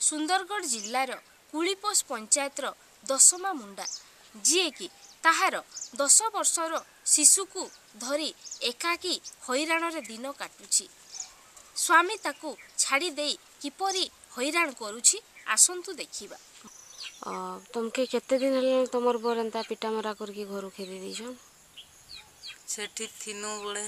सुंदरगढ़ जिल्लार कुलीपोष पंचायतर दशमा मुंडा जी कि ताहार 10 वर्षर शिशु को धरी एकाकी हैरान दिन काटुछि। स्वामी ताकू छाड़ी दे किपरि हैरान करुछि आसंतु देखिबा। तुमके केते दिन हल तुमर बरंता पिटा मरा करके घर खेदी दीछन सेठी थिनु बळे।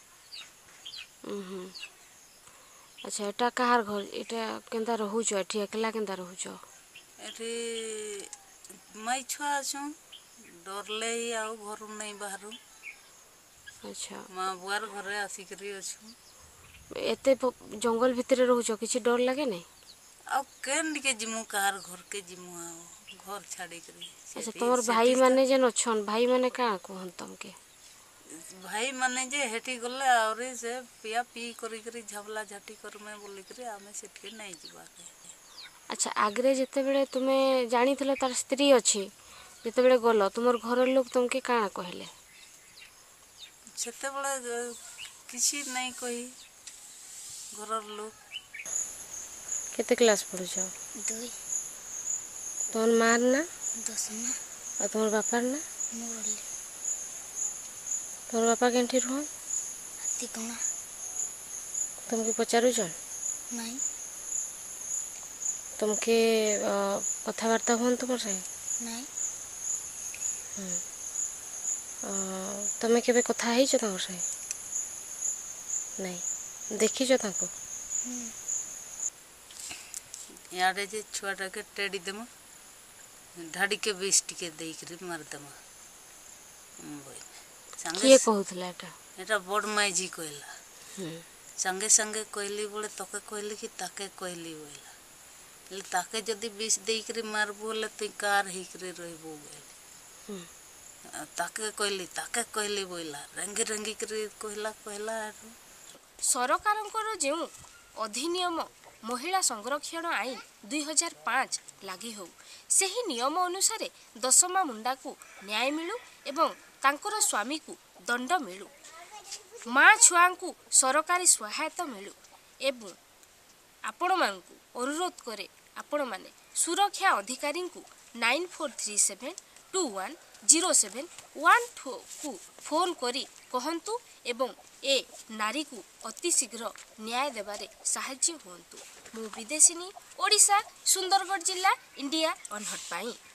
अच्छा एटा कहार घर एटा केंता रहूछ एठी एकला केंता रहूछ एठी माई छुआ छु डरले आउ घर नहीं बाहरु। अच्छा मां बुआर घरे आसी करी अछु। एते जंगल भितर रहूछ किछि डर लागे नहीं आ केन के जिमु कहार घर के जिमु आ घर छाड़ी करी। अच्छा तुमर भाई माने जे नछन भाई माने का कहन तुमके भाई माने जे हेठी गले आउरी से पिया पी करी करी झबला झाटी करमे बोली करी आमे सेठी नहीं जीवा के। अच्छा आगरे जेते बेले तुमे जानी थलो तार स्त्री अछि जेते बेले गलो तुमर घर लोग तुमके का कहले सेते बेले किछि नहीं कही घर लोग। केते क्लास पढुछ 2 तोर मार ना 10मा और तोर बापार ना मोरली तोर बापा केंठी रहो तिकोना तुमके पचारु छन नहीं तुमके कथावार्ता होन तुमर से नहीं तमे केबे कथा हेइ छ तार से नहीं देखि छ ताको यारे जे छुआटा के टेडी देमा ढाडी के 20 टिके देई करी मार देमा के कहउथला एटा बड़ माई जी कहला संगे संगे कहली बोले तके कहली कि ताके कहली बोला ले ताके जदी 20 देई करी मारबो बोले तई कार ही करे रहबो बोले ताके कहली बोला रंगी रंगी करी कहला सरकारंकर जे अधिनियम महिला संरक्षण आईन 2005 लागि हो सेही नियम अनुसार दशमा मुंडा को न्याय मिलू एवं तांकर स्वामी को दंड मिलू माँ छुआ को सरकारी सहायता मिलू एवं आपण मानकु अनुरोध करे आपण माने सुरक्षा अधिकारी को 9437210712 को फोन करी कहंतु एवं ए नारी को अति शीघ्र न्याय देबारे साहाय्य होंतु। मु विदेशिनी ओडिशा सुंदरगढ़ जिला इंडिया अनहट पाई।